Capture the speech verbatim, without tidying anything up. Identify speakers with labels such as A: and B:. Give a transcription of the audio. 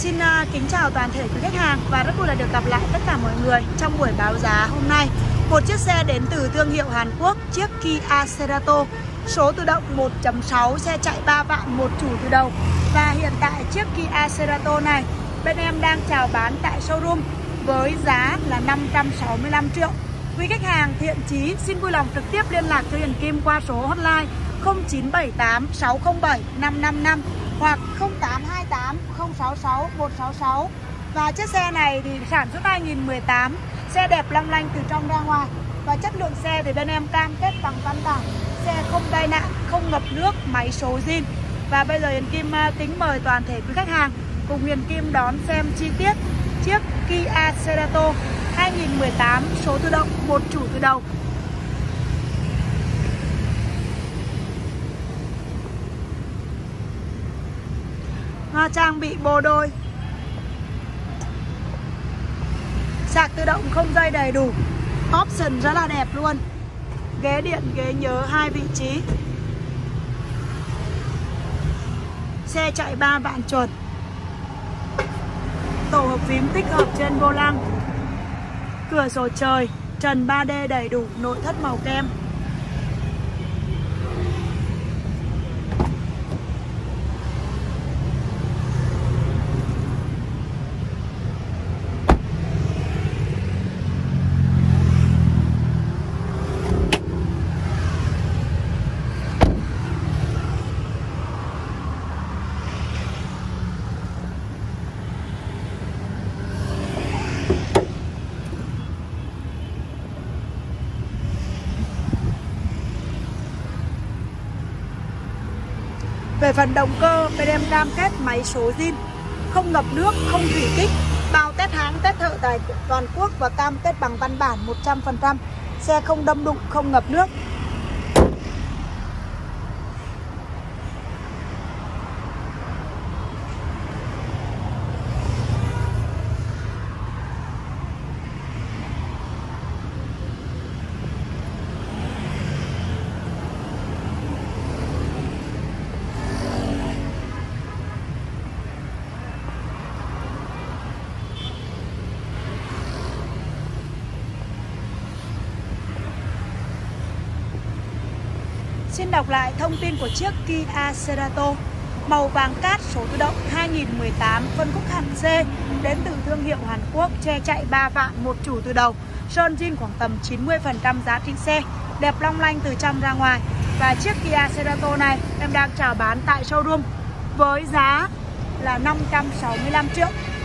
A: Xin uh, kính chào toàn thể quý khách hàng và rất vui là được gặp lại tất cả mọi người trong buổi báo giá hôm nay. Một chiếc xe đến từ thương hiệu Hàn Quốc, chiếc Kia Cerato, số tự động một chấm sáu, xe chạy ba vạn, một chủ từ đầu. Và hiện tại chiếc Kia Cerato này bên em đang chào bán tại showroom với giá là năm trăm sáu mươi lăm triệu. Quý khách hàng thiện chí xin vui lòng trực tiếp liên lạc cho Hiền Kim qua số hotline không chín bảy tám sáu không bảy năm năm năm hoặc không tám hai tám không sáu sáu một sáu sáu. Và chiếc xe này thì sản xuất hai nghìn mười tám, xe đẹp long lanh từ trong ra ngoài. Và chất lượng xe thì bên em cam kết bằng văn bản, xe không tai nạn, không ngập nước, máy số zin. Và bây giờ Hiền Kim tính mời toàn thể quý khách hàng cùng Hiền Kim đón xem chi tiết chiếc Kia Cerato hai nghìn mười tám, số tự động, một chủ từ đầu. Hoa trang bị bô đôi, sạc tự động không dây đầy đủ, option rất là đẹp luôn. Ghế điện, ghế nhớ hai vị trí, xe chạy ba vạn chuẩn, tổ hợp phím tích hợp trên vô lăng, cửa sổ trời, trần ba D đầy đủ, nội thất màu kem. Về phần động cơ, bên em cam kết máy số zin, không ngập nước, không thủy kích, bao test hãng, test thợ tại toàn quốc và cam kết bằng văn bản một trăm phần trăm. Xe không đâm đụng, không ngập nước. Xin đọc lại thông tin của chiếc Kia Cerato. Màu vàng cát, số tự động hai nghìn mười tám, phân khúc hạng C, đến từ thương hiệu Hàn Quốc, xe chạy ba vạn, một chủ từ đầu. Sơn zin khoảng tầm chín mươi phần trăm giá trị xe, đẹp long lanh từ trong ra ngoài. Và chiếc Kia Cerato này em đang chào bán tại showroom với giá là năm trăm sáu mươi lăm triệu.